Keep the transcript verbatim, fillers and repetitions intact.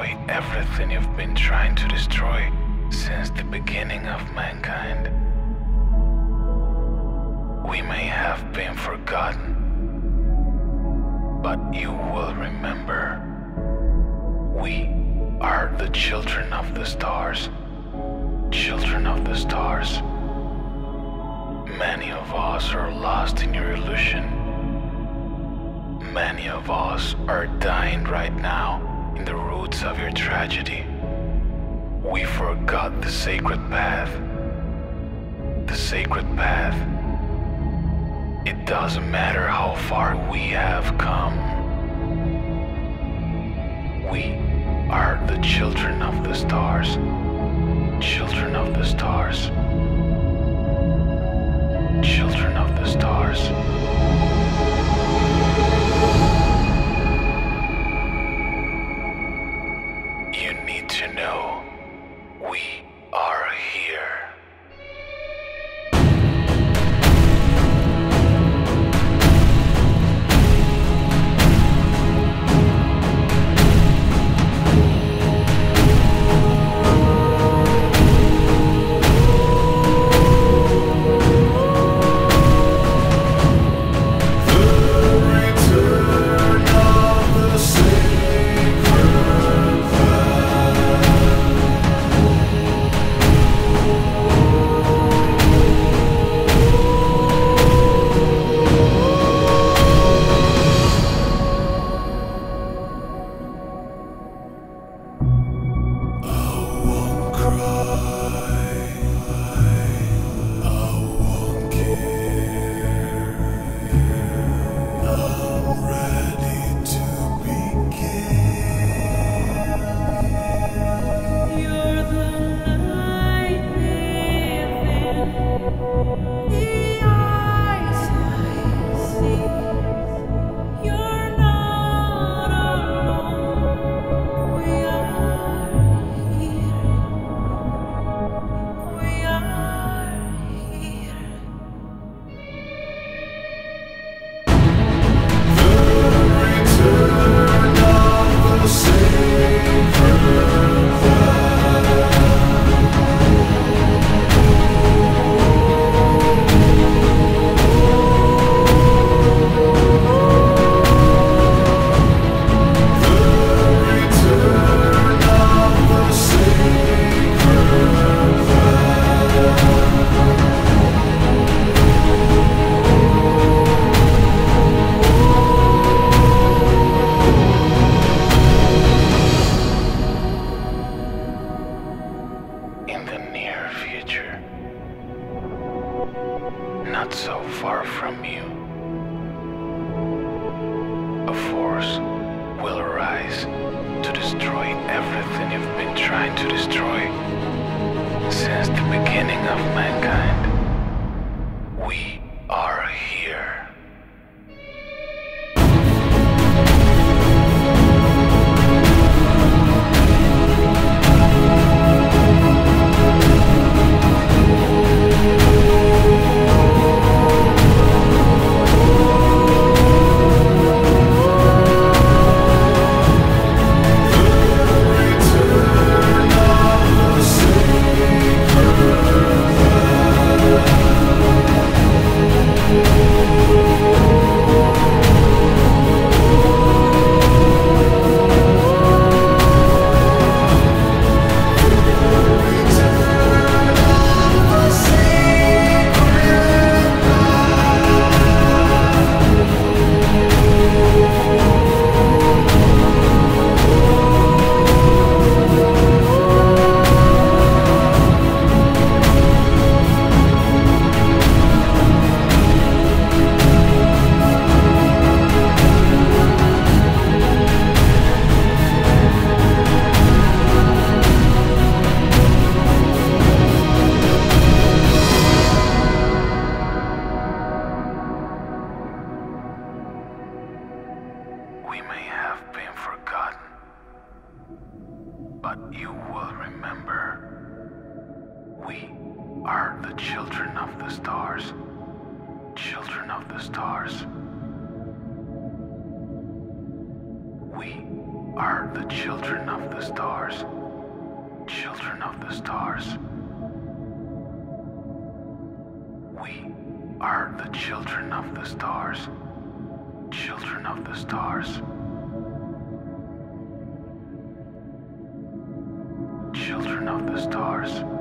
destroy everything you've been trying to destroy since the beginning of mankind. We may have been forgotten, but you will remember. We are the children of the stars. Children of the stars. Many of us are lost in your illusion. Many of us are dying right now in the roots of your tragedy. We forgot the sacred path. The sacred path. It doesn't matter how far we have come. We are the children of the stars. Children of the stars. Children of the stars. You need to know we are here. We are the children of the stars. Children of the stars. We are the children of the stars. Children of the stars. Children of the stars.